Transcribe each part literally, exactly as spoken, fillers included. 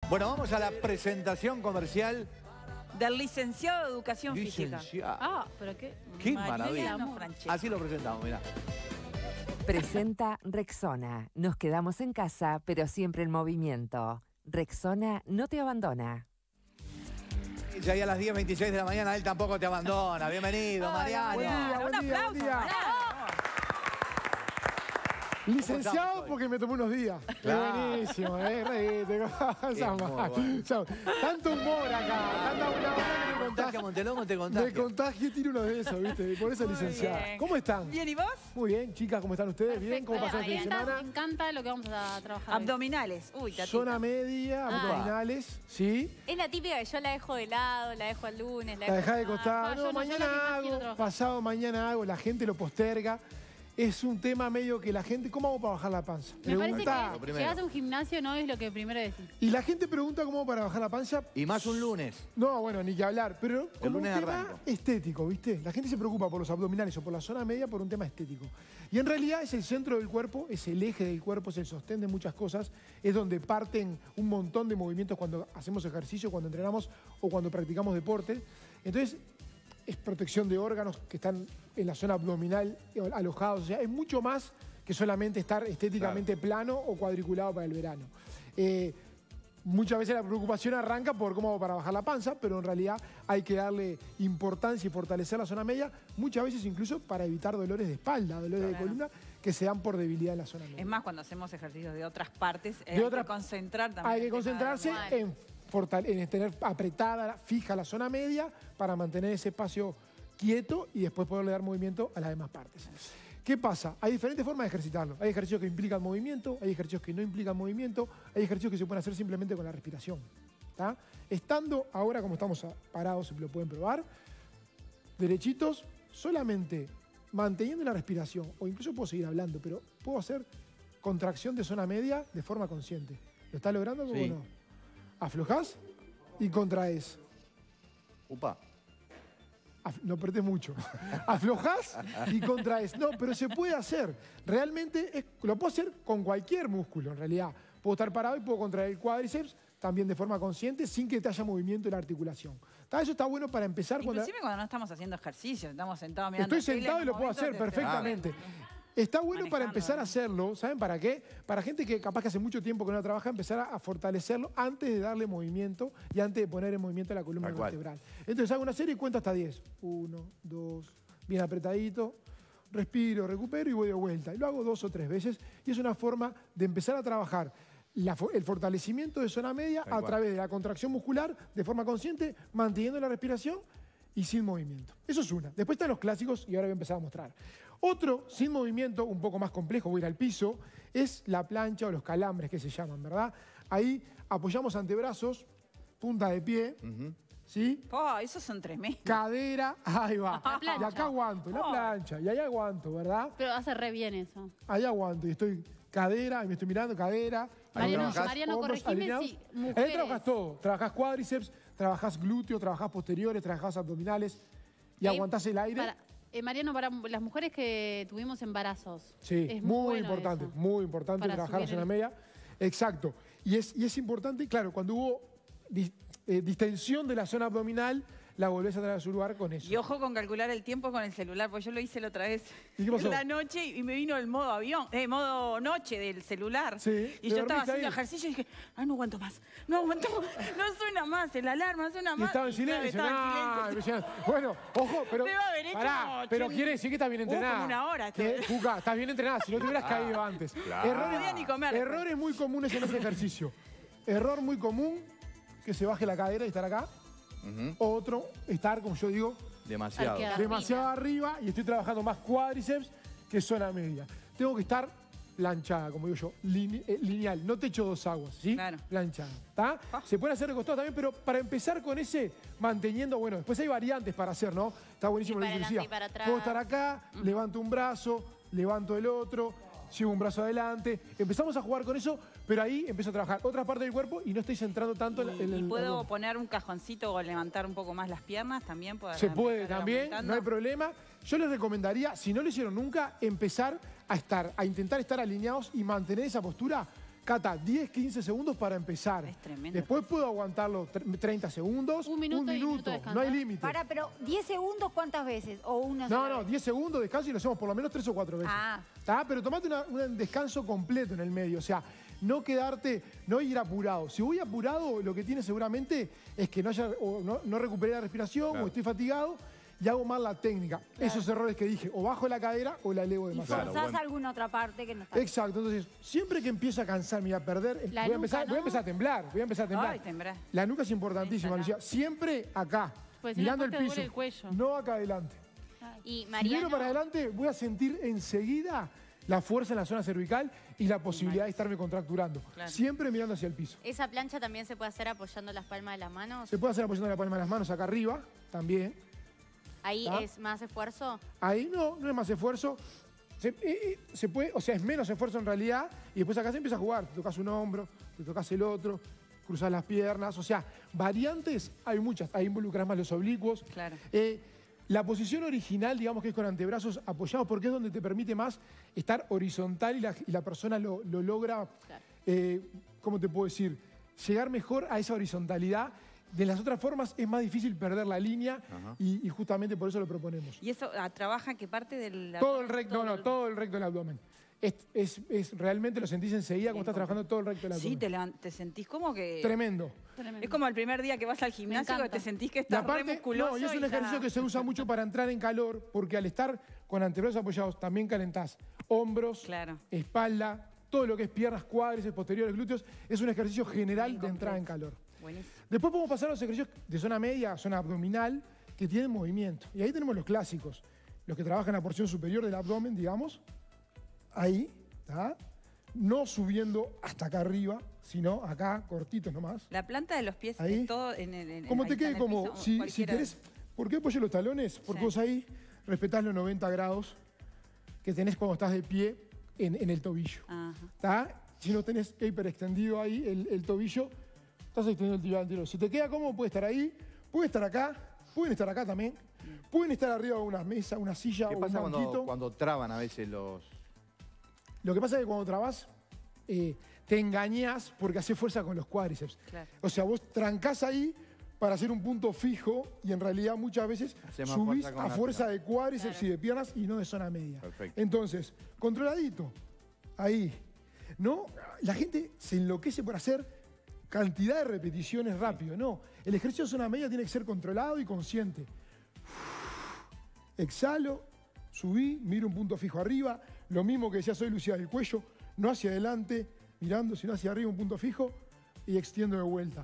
Bueno, vamos a la presentación comercial del licenciado de Educación Licenciado. Física. Ah, pero qué... ¡Qué maravilla! Francesco. Así lo presentamos, mirá. Presenta Rexona. Nos quedamos en casa, pero siempre en movimiento. Rexona no te abandona. Ya ahí a las diez veintiséis de la mañana él tampoco te abandona. Bienvenido, Mariano. Buen día, Un buen día, aplauso, buen día. Mariano. Licenciado estamos hoy? porque me tomé unos días. Claro. Qué buenísimo, eh, reíte. cosa muy más. bueno. O sea, tanto humor acá, tanta buena onda que me Contagia contagia. Montelongo, te Me contagia. contagia, tiro uno de esos, ¿viste? Por eso, Muy licenciado. bien. ¿Cómo están? Bien, ¿y vos? Muy bien, chicas, ¿cómo están ustedes? ¿Bien? ¿Cómo pasó el fin de Me semana? encanta lo que vamos a trabajar hoy. Abdominales. Uy, tatita. Zona media, Ah. abdominales, ¿sí? Es la típica que yo la dejo de lado, la dejo al lunes, la La dejo... dejás de costado. Ah, yo No, no, yo mañana lo que más quiero hago, trabajar. pasado mañana hago, la gente lo posterga. Es un tema medio que la gente, ¿cómo hago para bajar la panza? Me parece Pregunta. que primero. llegas a un gimnasio no es lo que primero decís. Y la gente pregunta cómo hago para bajar la panza. Y más un lunes. No, bueno, ni que hablar, pero como un lunes tema arranco. estético, ¿viste? La gente se preocupa por los abdominales o por la zona media por un tema estético. Y en realidad es el centro del cuerpo, es el eje del cuerpo, es el sostén de muchas cosas, es donde parten un montón de movimientos cuando hacemos ejercicio, cuando entrenamos o cuando practicamos deporte. Entonces, es protección de órganos que están en la zona abdominal alojados. O sea, es mucho más que solamente estar estéticamente plano o cuadriculado para el verano. Eh, muchas veces la preocupación arranca por cómo hago para bajar la panza, pero en realidad hay que darle importancia y fortalecer la zona media, muchas veces incluso para evitar dolores de espalda, dolores de Claro. columna que se dan por debilidad en la zona media. Es más, cuando hacemos ejercicios de otras partes, eh, De hay otra- que concentrar también. Hay que el tema de concentrarse la- en, fortale- en tener apretada, fija la zona media para mantener ese espacio quieto y después poderle dar movimiento a las demás partes. ¿Qué pasa? Hay diferentes formas de ejercitarlo. Hay ejercicios que implican movimiento, hay ejercicios que no implican movimiento, hay ejercicios que se pueden hacer simplemente con la respiración. ¿Tá? Estando ahora como estamos parados, se lo pueden probar, derechitos, solamente manteniendo la respiración, o incluso puedo seguir hablando, pero puedo hacer contracción de zona media de forma consciente. ¿Lo estás logrando o Sí. no? Aflojás y contraes. Upa. Af- no apretes mucho. Aflojás y contraes. No, pero se puede hacer. Realmente es- lo puedo hacer con cualquier músculo, en realidad. Puedo estar parado y puedo contraer el cuádriceps también de forma consciente sin que te haya movimiento en la articulación. ¿Tá? Eso está bueno para empezar. Cuando, Inclusive cuando no estamos haciendo ejercicio, estamos sentados mirando estoy tele, sentado en y lo un puedo momento hacer te- te- perfectamente. Está bueno para Manejando, empezar a ¿no? hacerlo, ¿saben para qué? Para gente que capaz que hace mucho tiempo que no trabaja, empezar a, a fortalecerlo antes de darle movimiento y antes de poner en movimiento la columna Tal cual. vertebral. Entonces hago una serie y cuento hasta diez. Uno, dos, bien apretadito, respiro, recupero y voy de vuelta. Y lo hago dos o tres veces y es una forma de empezar a trabajar la fo- el fortalecimiento de zona media Tal a cual. través de la contracción muscular de forma consciente, manteniendo la respiración y sin movimiento. Eso es una. Después están los clásicos y ahora voy a empezar a mostrar. Otro, sin movimiento, un poco más complejo, voy a ir al piso, es la plancha o los calambres que se llaman, ¿verdad? Ahí apoyamos antebrazos, punta de pie, ¿sí? Oh, esos son tremendos. Cadera, ahí va. La plancha. Y acá aguanto, la Oh. plancha, y ahí aguanto, ¿verdad? Pero hace re bien eso. Ahí aguanto y estoy cadera, y me estoy mirando, cadera. ahí Mariano, trabajás Mariano, hombros corregime alineados. si Ahí mujeres- trabajas todo, trabajás cuádriceps, trabajás glúteo, trabajás posteriores, trabajás abdominales y Ahí, aguantás el aire. Para, eh, Mariano, para las mujeres que tuvimos embarazos. Sí, es muy, bueno importante, eso. muy importante Para trabajar la subir zona el- media. Exacto. Y es, y es importante, claro, cuando hubo dis- eh, distensión de la zona abdominal, la volvés a traer a su lugar con eso. Y ojo con calcular el tiempo con el celular, porque yo lo hice la otra vez ¿Y qué pasó? en la noche y me vino el modo avión, eh, modo noche del celular. Sí, y ¿te yo estaba dormiste haciendo ahí? ejercicio y dije, ay, no aguanto más, no aguanto más, no suena más, el alarma suena Y más. estaba en claro, silencio. estaba en Ah, silencio. impresionante. Bueno, ojo, pero. Debe haber hecho pará, como pero ochenta. quiere decir que estás bien Uh, entrenada. como una hora Que, estuve. Cuca, estás bien entrenada. Si no te hubieras caído antes. claro. Errores, No podía ni comer después. errores muy comunes en ese ejercicio. Error muy común, que se baje la cadera y estar acá. Otro, estar, como yo digo, Demasiado. Arqueado. demasiado arriba y estoy trabajando más cuádriceps que zona media. Tengo que estar planchada, como digo yo, line- eh, lineal, no te echo dos aguas, ¿sí? Claro. Planchada, ¿está? Ah. Se puede hacer recostado también, pero para empezar con ese, manteniendo, bueno, después hay variantes para hacer, ¿no? Está buenísimo Y lo que para decía. adelante y para atrás. Puedo estar acá, levanto un brazo, levanto el otro, llevo un brazo adelante. Empezamos a jugar con eso, pero ahí empiezo a trabajar otra parte del cuerpo y no estoy centrando tanto en, en ¿Y el... puedo abdomen. poner un cajoncito o levantar un poco más las piernas también? Para Se puede empezar también, aumentando? no hay problema. Yo les recomendaría, si no lo hicieron nunca, empezar a estar, a intentar estar alineados y mantener esa postura Cata, diez, quince segundos para empezar. Es tremendo. Después puedo aguantarlo treinta segundos, Un minuto un y minuto, minuto de descanso. no hay límite. Para, pero diez segundos, ¿cuántas veces? ¿O una No, sola no, vez? diez segundos, descanso y lo hacemos por lo menos tres o cuatro veces. Ah. ¿Tá? Pero tomate una- un descanso completo en el medio, o sea, no quedarte, no ir apurado. Si voy apurado, lo que tiene seguramente es que no, haya, o no, no recuperé la respiración Claro. o estoy fatigado y hago mal la técnica. Esos errores que dije, o bajo la cadera o la elevo Y demasiado. Claro, forzás bueno. alguna otra parte que no está. Exacto, entonces siempre que empiezo a cansarme y a perder, La voy, a nuca, empezar, ¿no? voy a empezar a temblar, voy a empezar a temblar. Ay, temblar. La nuca es importantísima, Esa, ¿no? Lucía. Siempre acá, Pues si no, mirando el después te piso, duele el cuello. no acá adelante. Y Si miro Mariano, para adelante, voy a sentir enseguida la fuerza en la zona cervical y la posibilidad de estarme contracturando. Claro. Siempre mirando hacia el piso. esa plancha también se puede hacer apoyando las palmas de las manos. Se puede hacer apoyando la palma de las manos acá arriba, también. Ahí ¿Ah? es más esfuerzo. Ahí no, no es más esfuerzo. Se, eh, eh, se puede, o sea, es menos esfuerzo en realidad. Y después acá se empieza a jugar. Te tocas un hombro, te tocas el otro, cruzas las piernas. O sea, variantes hay muchas. Ahí involucras más los oblicuos. Claro. Eh, la posición original, digamos que es con antebrazos apoyados, porque es donde te permite más estar horizontal y la, y la persona lo, lo logra, Claro. eh, ¿cómo te puedo decir? Llegar mejor a esa horizontalidad. De las otras formas es más difícil perder la línea y, y justamente por eso lo proponemos. ¿Y eso ah, trabaja qué parte del Todo el abdomen? recto, no, no, el- todo el recto del abdomen. Es, es- es- realmente lo sentís enseguida como estás trabajando todo el recto del abdomen. Sí, te, levan- te sentís como que... Tremendo. Tremendo. Es como el primer día que vas al gimnasio que encanta. te sentís que Y estás re aparte, musculoso. no, y es un ya- ejercicio que se usa mucho para entrar en calor, porque al estar con antebrazos apoyados también calentás hombros, Claro. espalda, todo lo que es piernas, cuádriceps, posteriores, glúteos. Es un ejercicio general Bien de entrada en completo. calor. Buenísimo. Después podemos pasar a los ejercicios de zona media, zona abdominal, que tienen movimiento. Y ahí tenemos los clásicos, los que trabajan la porción superior del abdomen, digamos. Ahí, ¿está? No subiendo hasta acá arriba, sino acá, cortitos nomás. La planta de los pies Ahí. es todo en el... En, Como ahí te está en quede el como, piso, si, si cualquiera. querés, ¿por qué apoyo los talones? Porque Sí. vos ahí respetás los noventa grados que tenés cuando estás de pie en, en el tobillo. Ajá. ¿Está? Si no tenés hiperextendido ahí el, el tobillo, estás extendiendo el tibia anterior. Si te queda cómodo, puede estar ahí, puede estar acá, pueden estar acá también, pueden estar arriba de una mesa, una silla ¿Qué o un pasa banquito. cuando, cuando traban a veces los...? Lo que pasa es que cuando trabas, eh, te engañás porque haces fuerza con los cuádriceps. Claro. O sea, vos trancás ahí para hacer un punto fijo y en realidad muchas veces Hacés más subís fuerza con a la fuerza pierna. de cuádriceps y de piernas y no de zona media. Perfecto. Entonces, controladito, ahí. No, la gente se enloquece por hacer cantidad de repeticiones rápido. No, el ejercicio de zona media tiene que ser controlado y consciente. Exhalo, subí, miro un punto fijo arriba. Lo mismo que decía soy Lucía del cuello, no hacia adelante, mirando, sino hacia arriba un punto fijo y extiendo de vuelta.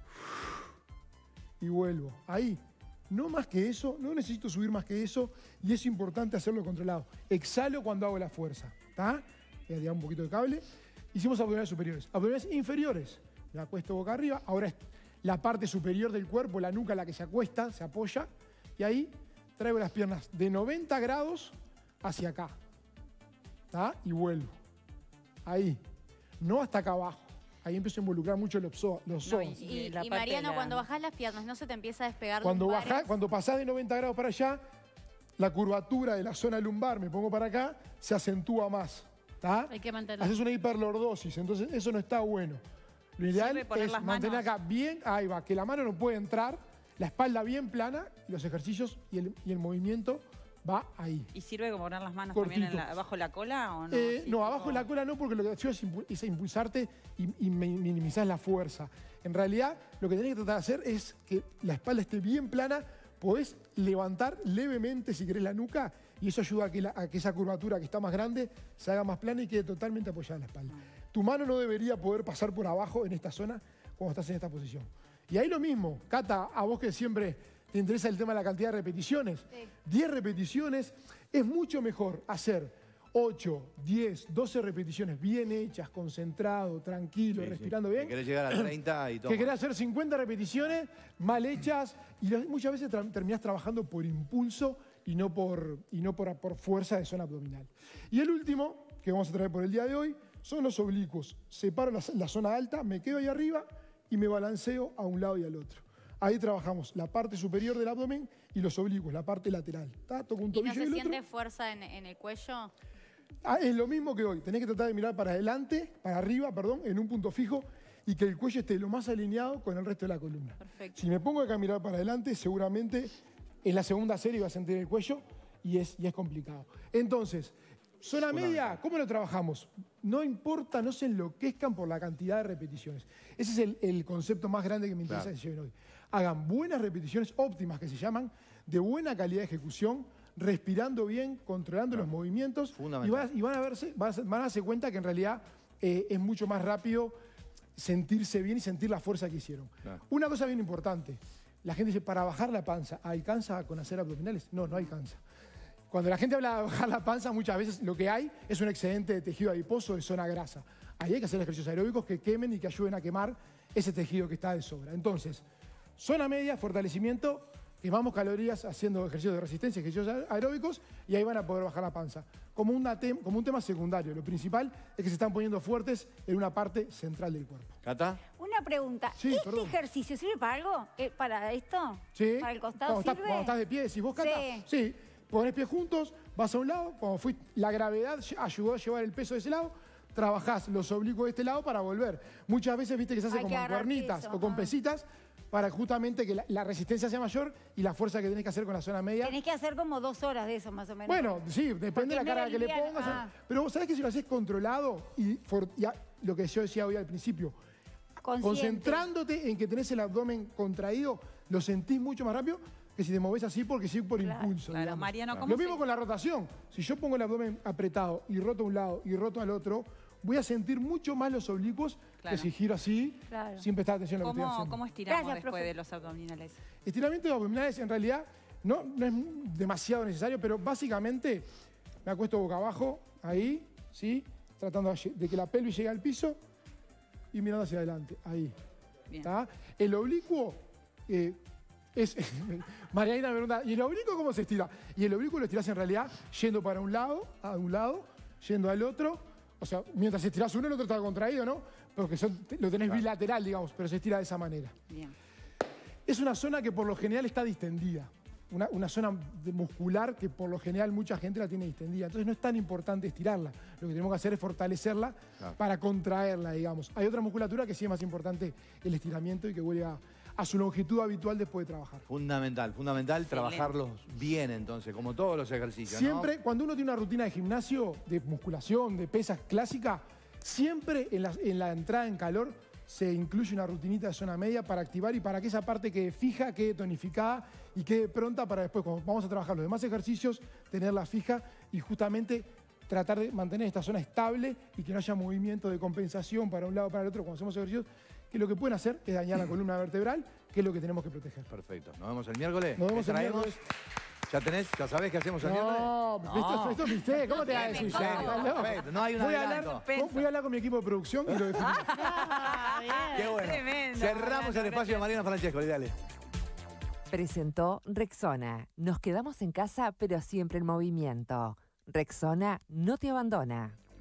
Y vuelvo. Ahí. No más que eso, no necesito subir más que eso y es importante hacerlo controlado. Exhalo cuando hago la fuerza. ¿Está? Voy a tirar un poquito de cable. Hicimos abdominales superiores. Abdominales inferiores. Me acuesto boca arriba. Ahora es la parte superior del cuerpo, la nuca, la que se acuesta, se apoya. Y ahí traigo las piernas de noventa grados hacia acá. ¿Está? Y vuelvo. Ahí. No hasta acá abajo. Ahí empiezo a involucrar mucho los psoas. Los No, psoas. y- Y, la y parte Mariano, de la- cuando bajás las piernas, ¿no se te empieza a despegar Cuando, lumbares? baja, cuando pasás de noventa grados para allá, la curvatura de la zona lumbar, me pongo para acá, se acentúa más. ¿Está? Hay que mantenerlo. Haces una hiperlordosis, entonces eso no está bueno. Lo ideal Sirve poner es las mantener manos. acá bien, ahí va, que la mano no puede entrar, la espalda bien plana, y los ejercicios y el, y el movimiento va ahí. ¿Y sirve como poner las manos también en Cortito. la- abajo la cola o no? Eh, Así, no, tipo- abajo de la cola no, porque lo que ayuda es, impu- es a impulsarte y, y mi- minimizás la fuerza. En realidad, lo que tenés que tratar de hacer es que la espalda esté bien plana, podés levantar levemente, si querés, la nuca, y eso ayuda a que, la- a que esa curvatura que está más grande se haga más plana y quede totalmente apoyada en la espalda. Tu mano no debería poder pasar por abajo en esta zona cuando estás en esta posición. Y ahí lo mismo, Cata, a vos que siempre te interesa el tema de la cantidad de repeticiones, Sí. diez repeticiones, es mucho mejor hacer ocho, diez, doce repeticiones bien hechas, concentrado, tranquilo, Sí, sí. respirando Que bien. querés llegar a treinta y todo. Que querés hacer cincuenta repeticiones mal hechas y lo- muchas veces tra- terminás trabajando por impulso y no, por, y no por, por fuerza de zona abdominal. Y el último, que vamos a traer por el día de hoy, son los oblicuos. Separo la, la zona alta, me quedo ahí arriba y me balanceo a un lado y al otro. Ahí trabajamos la parte superior del abdomen y los oblicuos, la parte lateral. ¿Tá? Toco un ¿Y no tobillo y se el siente otro. fuerza en, en el cuello? Ah, es lo mismo que hoy. Tenés que tratar de mirar para adelante, para arriba, perdón, en un punto fijo y que el cuello esté lo más alineado con el resto de la columna. Perfecto. Si me pongo acá a mirar para adelante, seguramente en la segunda serie va a sentir el cuello y es, y es complicado. Entonces, zona media, ¿cómo lo trabajamos? No importa, no se enloquezcan por la cantidad de repeticiones. Ese es el, el concepto más grande que me interesa Claro. que lleven hoy. Hagan buenas repeticiones óptimas, que se llaman, de buena calidad de ejecución, respirando bien, controlando los movimientos y Fundamental. van, a- y van a verse, van a, van a darse cuenta que en realidad eh, es mucho más rápido sentirse bien y sentir la fuerza que hicieron. Claro. Una cosa bien importante, la gente dice, para bajar la panza, ¿alcanza con hacer abdominales? No, no alcanza. Cuando la gente habla de bajar la panza, muchas veces lo que hay es un excedente de tejido adiposo de zona grasa. Ahí hay que hacer ejercicios aeróbicos que quemen y que ayuden a quemar ese tejido que está de sobra. Entonces, zona media, fortalecimiento, quemamos calorías haciendo ejercicios de resistencia, ejercicios aeróbicos, y ahí van a poder bajar la panza. Como, una tem- como un tema secundario, lo principal es que se están poniendo fuertes en una parte central del cuerpo. ¿Cata? Una pregunta. Sí, ¿Este perdón. ejercicio sirve para algo? Eh, ¿Para esto? Sí. ¿Para el costado cuando estás, sirve? cuando estás de pie, decís vos, Cata. Sí. Sí. Pones pies juntos, vas a un lado, cuando fuiste, la gravedad ayudó a llevar el peso de ese lado, trabajás los oblicuos de este lado para volver. Muchas veces viste que se hace Hay como que con agarrar cuernitas peso, o con ah. pesitas para justamente que la, la resistencia sea mayor y la fuerza que tenés que hacer con la zona media. Tenés que hacer como dos horas de eso, más o menos. Bueno, sí, depende Porque de la es carga medio que le liviano, pongas. ah. Pero vos sabés que si lo haces controlado y, for- y a- lo que yo decía hoy al principio, Consciente. concentrándote en que tenés el abdomen contraído, lo sentís mucho más rápido que si te moves así porque sí por Claro, impulso. claro. digamos. Mariano, ¿cómo Lo mismo se- con la rotación. Si yo pongo el abdomen apretado y roto a un lado y roto al otro, voy a sentir mucho más los oblicuos Claro. que si giro así, Claro. sin prestar atención a lo que estoy ¿Cómo, haciendo. ¿Cómo estiramos Gracias, después profe. de los abdominales? Estiramiento de abdominales en realidad no, no es demasiado necesario, pero básicamente me acuesto boca abajo, ahí, ¿sí? Tratando de lle- de que la pelvis llegue al piso y mirando hacia adelante, ahí. Bien. ¿Tá? El oblicuo eh, es... Marianita me pregunta, ¿y el oblicuo cómo se estira? Y el oblicuo lo estirás en realidad yendo para un lado, a un lado, yendo al otro. O sea, mientras estirás uno, el otro está contraído, ¿no? Porque son- lo tenés bilateral, digamos, pero se estira de esa manera. Bien. Es una zona que por lo general está distendida. Una, una zona de muscular que por lo general mucha gente la tiene distendida. Entonces no es tan importante estirarla. Lo que tenemos que hacer es fortalecerla Claro. para contraerla, digamos. Hay otra musculatura que sí es más importante el estiramiento y que vuelve a, a su longitud habitual después de trabajar. Fundamental, fundamental trabajarlos bien entonces, como todos los ejercicios, ¿no? Siempre, cuando uno tiene una rutina de gimnasio, de musculación, de pesas clásica, siempre en la, en la entrada en calor se incluye una rutinita de zona media para activar y para que esa parte quede fija, quede tonificada y quede pronta para después, cuando vamos a trabajar los demás ejercicios, tenerla fija y justamente tratar de mantener esta zona estable y que no haya movimiento de compensación para un lado o para el otro cuando hacemos ejercicios, que lo que pueden hacer es dañar la columna vertebral, que es lo que tenemos que proteger. Perfecto. Nos vemos el miércoles. Nos vemos ¿Qué el traemos? miércoles. ¿Ya tenés? ¿Ya sabés qué hacemos el miércoles? No, esto, esto es misterio. ¿Cómo te vas a decir En ya? serio, ¿Estás loco? perfecto. No hay un voy, a adelanto. hablar, voy a hablar con mi equipo de producción y lo definimos. Qué bueno. Tremendo, Cerramos Mariano, el espacio de Mariana Francesco, dale. Presentó Rexona. Nos quedamos en casa, pero siempre en movimiento. Rexona no te abandona.